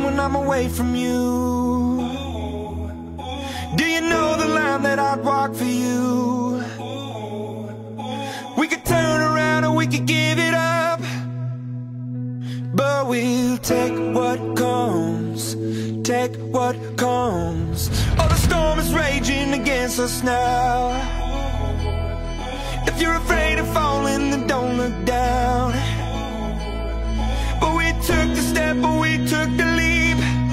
when I'm away from you? Do you know the line that I'd walk for you? We could turn around or we could give it up, but we'll take what comes, take what comes. Oh, the storm is raging against us now. If you're afraid of falling, then don't look down. But we took the step, but we took the leap,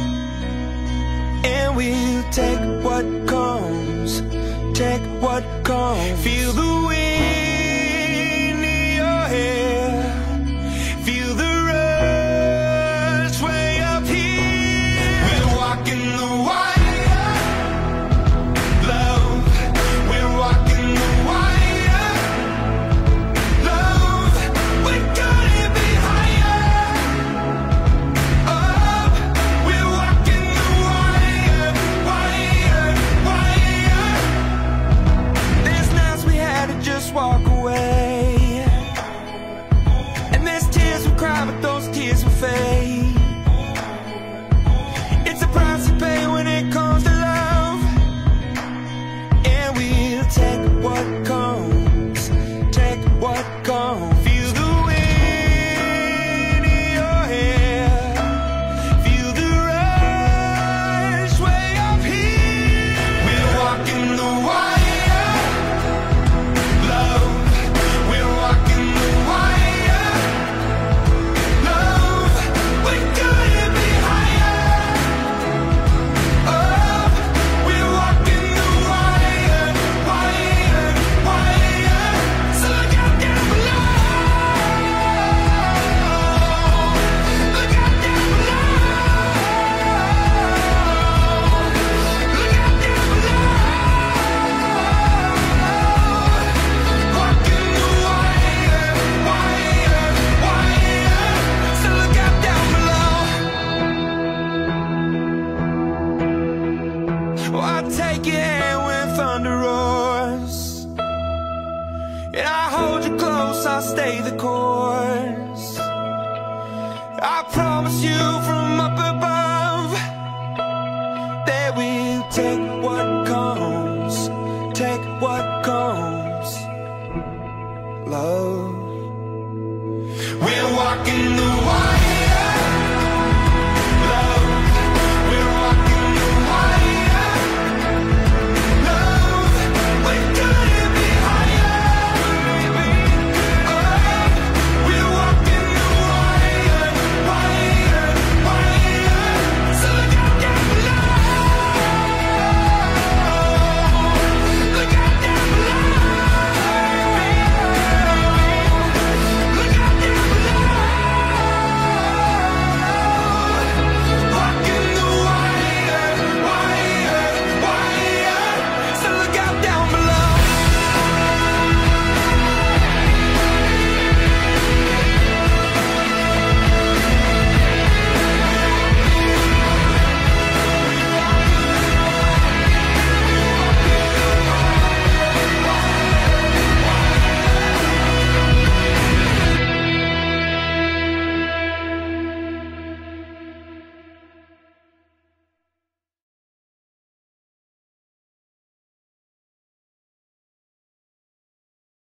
and we'll take what comes, take what comes. Feel the wind in your hair, feel the rush way up here. We're walking the wire, love. We're walking the wire, love. We're gonna be higher, up. We're walking the wire, wire, wire. There's nights we had to just walk away, and there's tears we cry, but those tears will fade. It's a price to pay when it comes to love, and we'll take what comes, take what comes. Feel the wind in your hair, feel the rush way up here. We're walking the wire, love. We're walking the wire, love. We're gonna be higher, up. We're walking the wire, wire, wire. So look out down below, look out down below, look out down below. Walking the wire, wire, wire. So look out down below. Oh, I'll take your hand when thunder roars, and I hold you close, I'll stay the course. I promise you from up above that we'll take what comes, take what comes, love. We're walking the